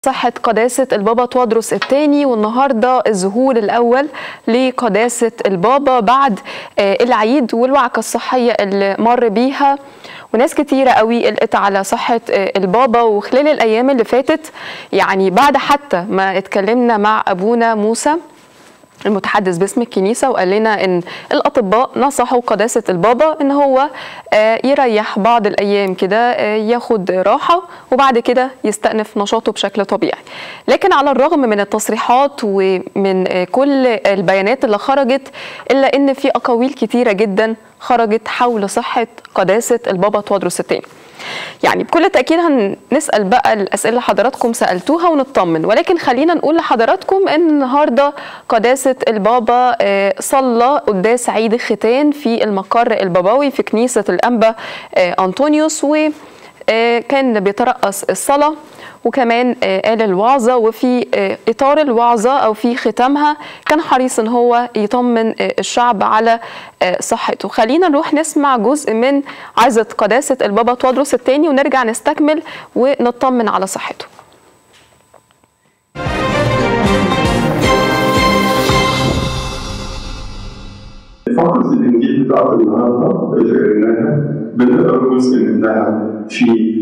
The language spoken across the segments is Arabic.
صحة قداسة البابا تواضروس الثاني، والنهارده الظهور الأول لقداسة البابا بعد العيد والوعكة الصحية اللي مر بيها، وناس كتيرة قوي قلقت على صحة البابا. وخلال الأيام اللي فاتت يعني بعد حتى ما اتكلمنا مع أبونا موسى المتحدث باسم الكنيسة وقال لنا ان الاطباء نصحوا قداسة البابا ان هو يريح بعض الايام كده، ياخد راحة وبعد كده يستأنف نشاطه بشكل طبيعي. لكن على الرغم من التصريحات ومن كل البيانات اللي خرجت، الا ان في اقاويل كتيرة جدا خرجت حول صحة قداسة البابا تواضروس الثاني. يعني بكل تأكيد هنسأل بقى الأسئلة اللي حضراتكم سألتوها ونطمن، ولكن خلينا نقول لحضراتكم أن النهاردة قداسة البابا صلى قداس عيد الختان في المقر البابوي في كنيسة الأنبا أنطونيوس، وكان بيترأس الصلاة وكمان قال الوعظة، وفي إطار الوعظة أو في ختامها كان حريص إن هو يطمن الشعب على صحته. خلينا نروح نسمع جزء من عظة قداسة البابا تواضروس الثاني ونرجع نستكمل ونطمن على صحته. فقرة الإنجيل بتاعت النهارده اللي قريناها بنقرا جزء منها في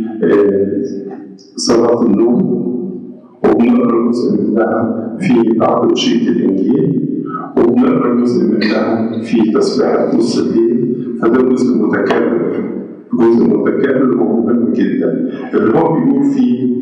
صلاة النوم، وبنقرا جزء منها في بعد بشيء الإنجيل، وبنقرا جزء منها في تسبيحة نص الليل. فده جزء متكرر، جزء متكرر ومهم جدا، اللي هو بيقول فيه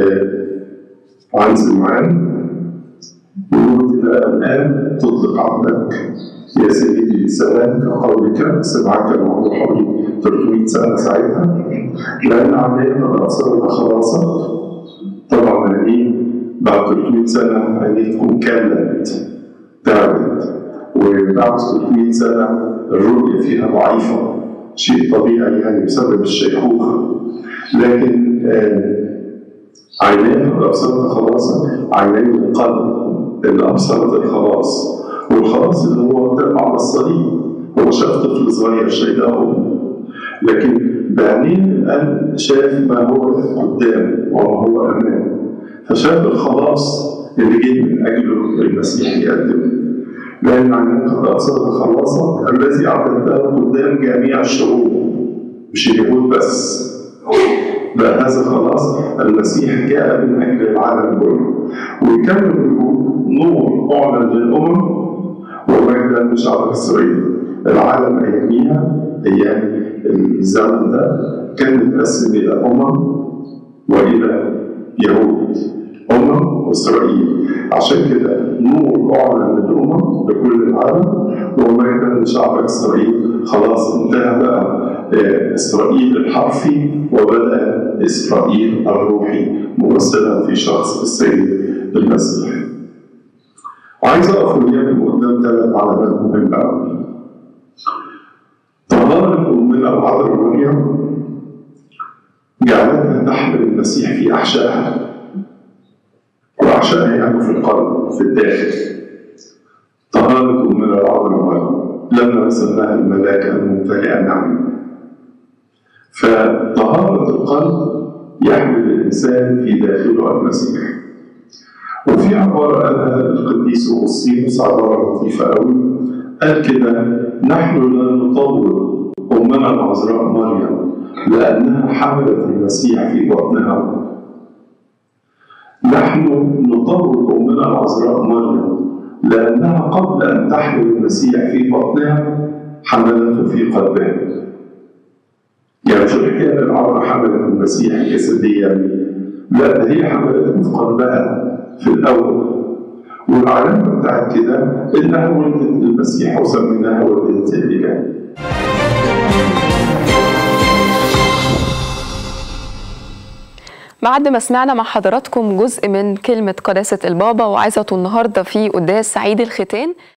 عن سمعان، بيقول كده: الآن تطلق عبدك يا سيدي للسلام كقولك، سمعك الموضوع حوالي 300 سنة ساعتها، لأن عملية قد أصلت خلاصك. طبعا يعني بعد 300 سنة يعني تكون كملت تعبت، وبعد 300 سنة الرؤية فيها ضعيفة، شيء طبيعي يعني بسبب الشيخوخة. لكن عينيه قد أبصرت خلاصك، عيني القلب اللي أبصرت الخلاص، والخلاص اللي هو تم على الصليب. هو شاف طفل صغير شايله، لكن بعدين القلب شاف ما هو قدام وما هو أمام، فشاف الخلاص اللي جه من أجله المسيح يقدمه. لأن عينيه قد أبصرت خلاصك الذي أعطيته قدام جميع الشعوب، مش اليهود بس، لا، هذا خلاص المسيح جاء من أجل العالم كله. ويكمل ويقول: نور أعلن للأمم ومجدا لشعب إسرائيل. العالم أياميها، أيام الزمن ده، كان متقسم إلى أمم وإلى يهود، أمم وإسرائيل. عشان كده نور أعلن للأمم لكل العالم ومجدا لشعب إسرائيل. خلاص انتهى بقى إسرائيل الحرفي وبدأ إسرائيل الروحي ممثلا في شخص السيد المسيح. عايز أقف وياكم قدام 3 علامات مهمة أوي. طهارة أمنا العذراء مريم جعلتها تحمل المسيح في أحشائها، وأحشائها يعني في القلب، في الداخل. طهارة أمنا العذراء مريم لما سماها الملائكة الممتلئة نعمة. فطهارة القلب يحمل الإنسان في داخله المسيح. وفي عبارة قالها القديس أغسطينوس، عبارة لطيفة قوي، قال كده: نحن لا نطور أمنا العذراء مريم لأنها حملت المسيح في بطنها. نحن نطور أمنا العذراء مريم لأنها قبل أن تحمل المسيح في بطنها حملته في قلبها. يعني مش الحكاية إن العذراء حملت المسيح جسديا، لا، ده هي حملته في قلبها في الأول. والعلامة بتاعت كده إنها ولدت المسيح وسميناها ولدت الإله. بعد ما سمعنا مع حضراتكم جزء من كلمة قداسة البابا وعظته النهارده في قداس عيد الختان،